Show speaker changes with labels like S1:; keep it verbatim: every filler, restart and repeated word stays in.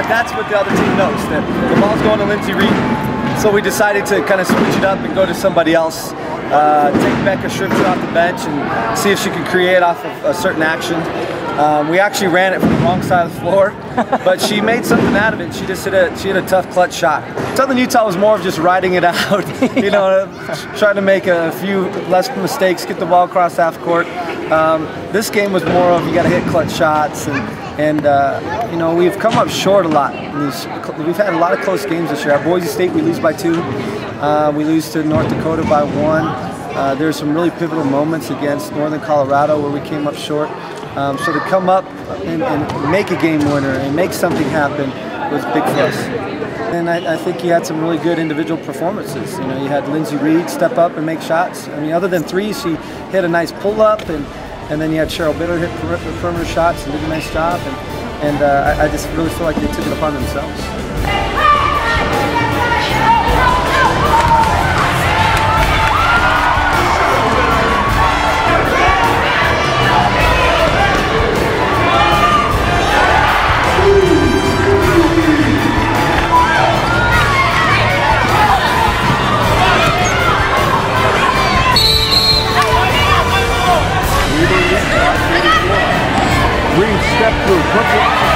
S1: that's what the other team knows, that the ball's going to Lindsey Reed. So we decided to kind of switch it up and go to somebody else. Uh, take Becca Shripton off the bench and see if she could create off of a certain action. Um, we actually ran it from the wrong side of the floor, but she made something out of it. She just hit a she hit a tough clutch shot. Southern Utah was more of just riding it out, you know, trying to make a few less mistakes, get the ball across half court. Um, this game was more of you got to hit clutch shots, and and uh, you know, we've come up short a lot. In these, we've had a lot of close games this year. At Boise State, we lose by two. Uh, we lose to North Dakota by one. Uh, there's some really pivotal moments against Northern Colorado where we came up short. Um, so to come up and, and make a game winner and make something happen was big for us. And I, I think you had some really good individual performances. You know, you had Lindsey Reed step up and make shots. I mean, other than threes, she hit a nice pull-up, and, and then you had Cheryl Bitter hit perimeter, perimeter shots and did a nice job. And, and uh, I, I just really feel like they took it upon themselves.
S2: Reed step through, puts it